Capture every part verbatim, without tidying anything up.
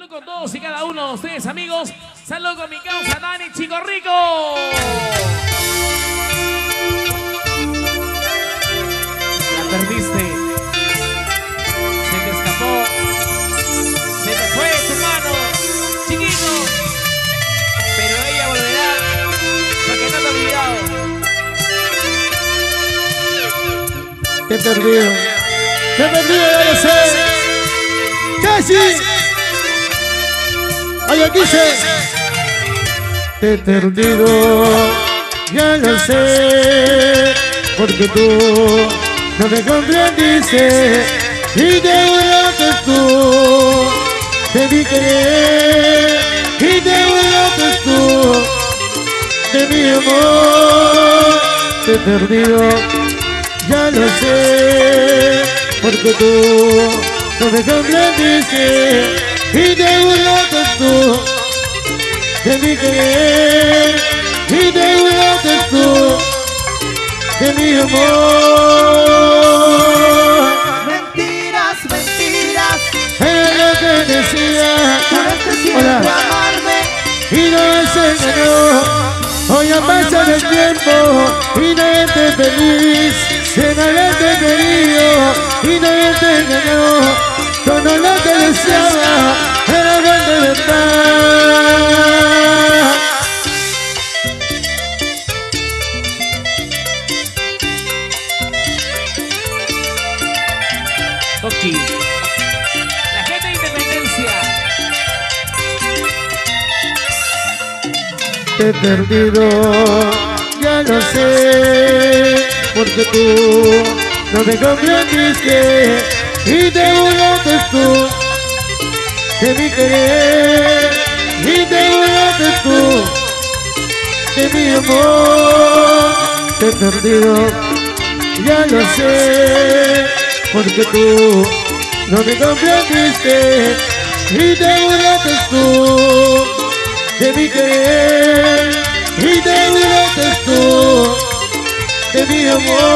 Salud con todos y cada uno de ustedes, amigos. Salud con mi causa Dani Chico Rico. La perdiste. Se te escapó. Se te fue tu mano, chiquito. Pero ella volverá porque no te ha olvidado. Te he perdido. Te he perdido, ya lo sé. ¡Casi! ¡Ay, aquí se! Te he perdido, ya lo sé, porque tú no me comprendiste y te burlaste tú de mi querer y te burlaste tú de mi amor. Te he perdido, ya lo sé, porque tú no me comprendiste y te burlaste tú de mi querer y te burlaste tú de mi amor. Mentiras, mentiras, Era lo que decía. juraste siempre amarme Y no se engañó. Hoy ya pasa el tiempo y nadie te feliz. Si nadie te querido y nadie te engañó. Todo lo que deseaba era verte de verdad. Toki, la gente de Independencia. Te he perdido, ya lo sé, porque tú no me comprendiste y te burlaste tú de mi querer y te burlaste tú de mi amor. Te he perdido, ya lo sé, porque tú no me comprendiste y te burlaste tú de mi querer y te burlaste tú de mi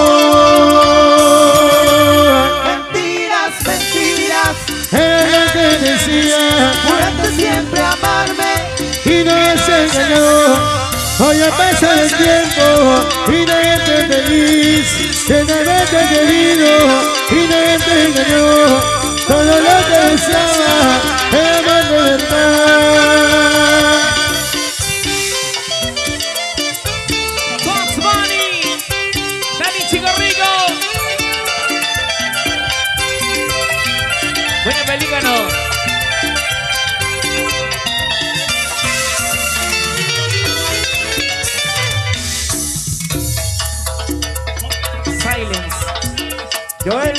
amor. mentiras, mentiras, Era lo que decía juraste siempre amarme y no se engañó. Hoy ya pasa el tiempo y nadie te feliz. Se nadie te querido y nadie te engañó. Todo lo que deseaba era más de verdad. Box Bunny, Dani Chico Rico. Bueno, pelícano. Silence. Joel,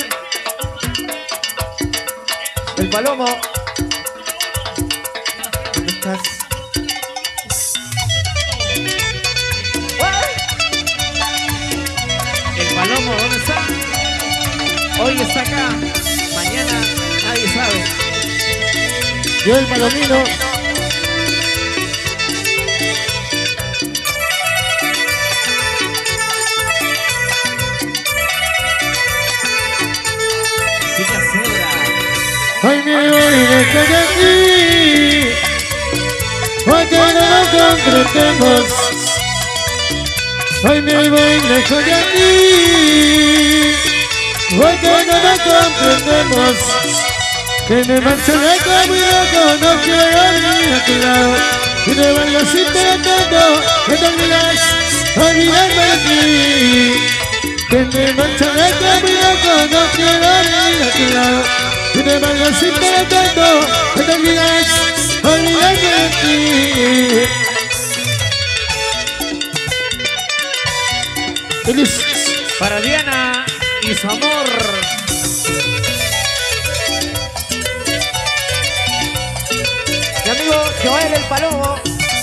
el Palomo, ¿dónde estás? El Palomo, ¿dónde está? Hoy está acá, mañana nadie sabe. Joel Palomino, Chica Cebra. hoy me voy lejos de aquí, hoy que no nos comprendemos. Hoy me voy lejos de aquí, hoy que no nos comprendemos. Que me marcho lejos, muy lejos, no quiero ir a tu lado. Y me valgo si te entiendo, que te olvidas, olvidarme de ti. Que me marcho lejos, muy lejos, no quiero ir a tu lado. Y me valgo si te entiendo, que te olvidas, olvidarme de ti. Feliz. Para Diana y su amor. mi amigo Joel el Palomo.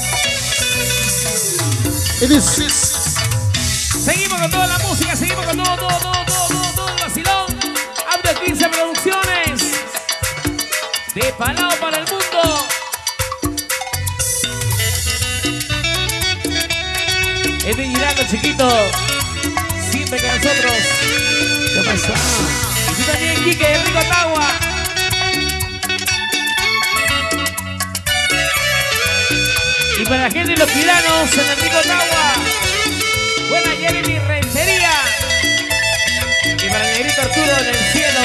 Feliz. Seguimos con toda la música, seguimos con todo, todo, todo, todo, todo, todo el vacilón. Audio quince Producciones. De Palau para el mundo. Este Girando, chiquito. Siempre con nosotros. ¿Qué pasa? Y tú también, Quique, Rico Tagua. Y para la gente de los piranos en el Rico Tagua, buena Jeremy Rentería. Y para el negrito Arturo en el cielo.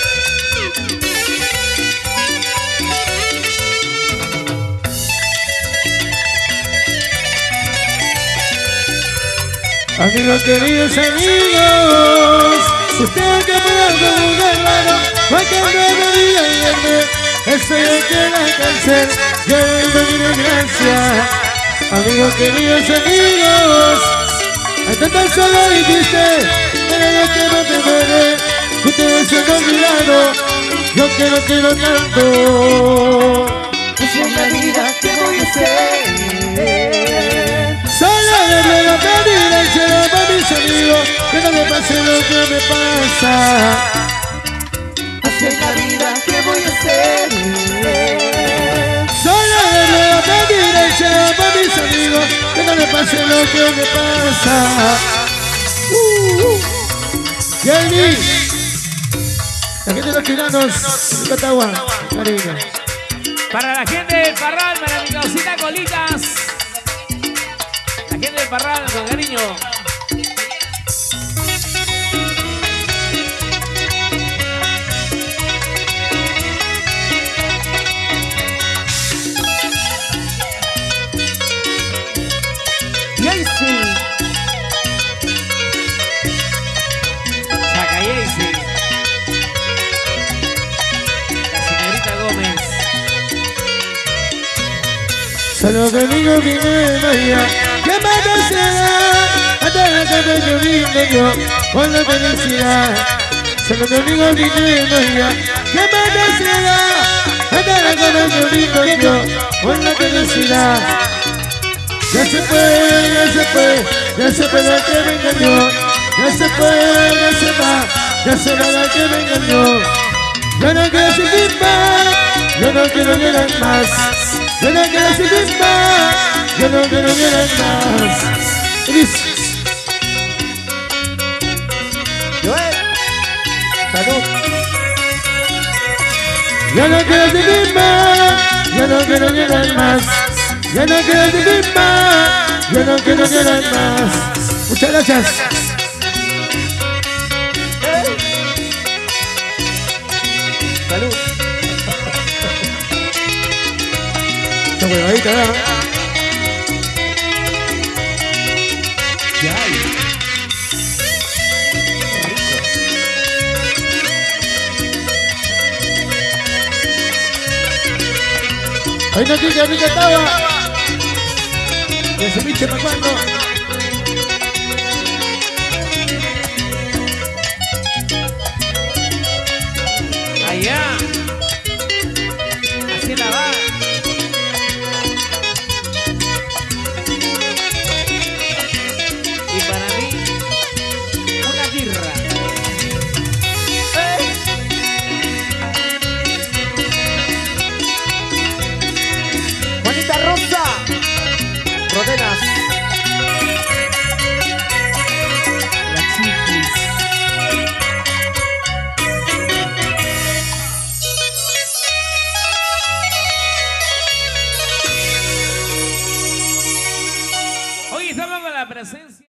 Amigos queridos amigos, usted que pueda jugarlo, cualquier medida y el eso es que la cáncer, yo no tiene gracia. Amigos queridos amigos, hasta tan solo dijiste, pero yo que no te muere, ustedes se han olvidado, yo que no quiero tanto. Esa es la vida que voy a hacer. Solo le ruego pedir al cielo para mis amigos que no me pase lo que me pasa. Así es la vida que voy a hacer. Solo le ruego pedir al cielo para mis amigos que no me pase lo que me pasa. Uh, uh. Jenny, la gente de los tiranos, Catagua, cariño. Para la gente del Parral, para mi causita Colitas. La gente del Parral, con cariño. Yacy. Chaca Yacy. La señorita Gómez. Solo conmigo viene María, que más será hasta la cama yo vine yo con la felicidad. Solo conmigo viene María, que más será hasta la cama yo vine yo con la felicidad. Ya se fue, ya se fue, ya se fue la que me engañó. Ya se fue, ya se va, ya se va la que me engañó. Yo no quiero seguir más, yo no quiero llegar más. Yo no quiero seguir más, yo no quiero llegar más. Joel. Salud. Yo no quiero seguir más, yo no quiero llegar más. Yo no quiero seguir más, yo no quiero llegar más. Muchas gracias. Salud. Esta huevadita, ¿verdad? Ya hay. Ahí no tiene rica estaba. Que se pinche para cuando. Allá.